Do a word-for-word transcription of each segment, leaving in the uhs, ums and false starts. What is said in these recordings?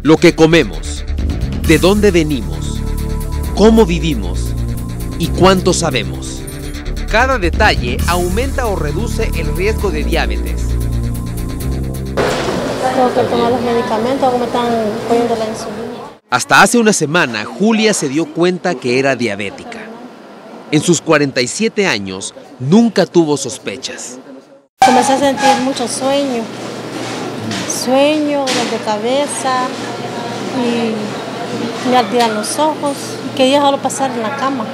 Lo que comemos, de dónde venimos, cómo vivimos y cuánto sabemos. Cada detalle aumenta o reduce el riesgo de diabetes. Tengo que tomar los medicamentos o me están poniendo la insulina. Hasta hace una semana, Julia se dio cuenta que era diabética. En sus cuarenta y siete años, nunca tuvo sospechas. Comencé a sentir mucho sueño, sueño, dolor de cabeza y me ardían los ojos. Quería solo pasar en la cama.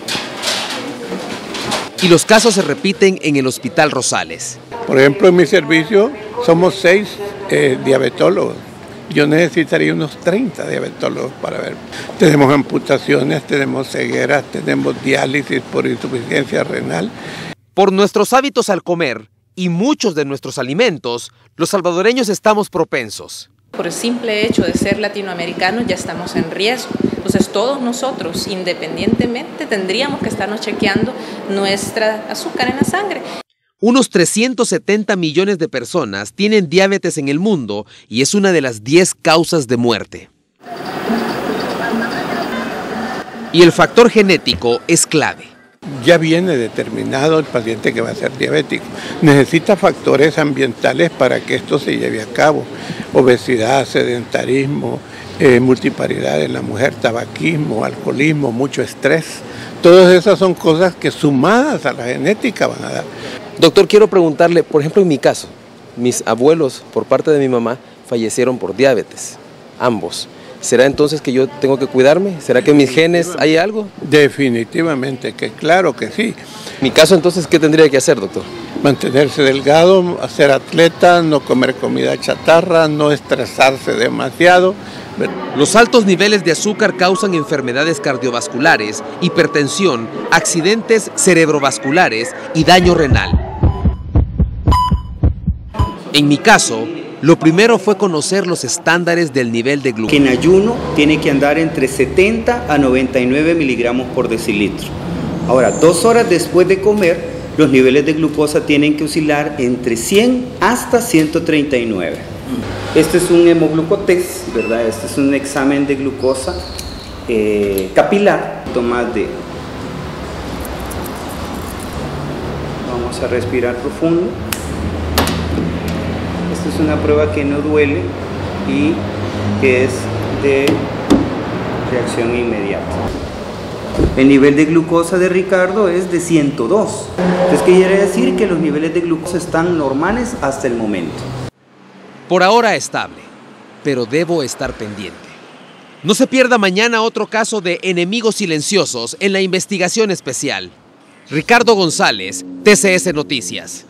Y los casos se repiten en el Hospital Rosales. Por ejemplo, en mi servicio somos seis eh, diabetólogos. Yo necesitaría unos treinta diabetólogos para ver. Tenemos amputaciones, tenemos cegueras, tenemos diálisis por insuficiencia renal. Por nuestros hábitos al comer y muchos de nuestros alimentos, los salvadoreños estamos propensos. Por el simple hecho de ser latinoamericanos ya estamos en riesgo. Entonces todos nosotros, independientemente, tendríamos que estarnos chequeando nuestra azúcar en la sangre. Unos trescientos setenta millones de personas tienen diabetes en el mundo y es una de las diez causas de muerte. Y el factor genético es clave. Ya viene determinado el paciente que va a ser diabético. Necesita factores ambientales para que esto se lleve a cabo. Obesidad, sedentarismo, eh, multiparidad en la mujer, tabaquismo, alcoholismo, mucho estrés. Todas esas son cosas que sumadas a la genética van a dar. Doctor, quiero preguntarle, por ejemplo, en mi caso, mis abuelos por parte de mi mamá fallecieron por diabetes, ambos. ¿Será entonces que yo tengo que cuidarme? ¿Será que en mis genes hay algo? Definitivamente, que claro que sí. Mi caso entonces, ¿qué tendría que hacer, doctor? Mantenerse delgado, ser atleta, no comer comida chatarra, no estresarse demasiado. Los altos niveles de azúcar causan enfermedades cardiovasculares, hipertensión, accidentes cerebrovasculares y daño renal. En mi caso, lo primero fue conocer los estándares del nivel de glucosa. Que en ayuno tiene que andar entre setenta a noventa y nueve miligramos por decilitro. Ahora, dos horas después de comer, los niveles de glucosa tienen que oscilar entre cien hasta ciento treinta y nueve. Este es un hemoglucotest, ¿verdad? Este es un examen de glucosa eh, capilar. Más de... Vamos a respirar profundo. Esta es una prueba que no duele y que es de reacción inmediata. El nivel de glucosa de Ricardo es de ciento dos. Entonces, ¿qué quiere decir? Que los niveles de glucosa están normales hasta el momento. Por ahora estable, pero debo estar pendiente. No se pierda mañana otro caso de enemigos silenciosos en la investigación especial. Ricardo González, T C S Noticias.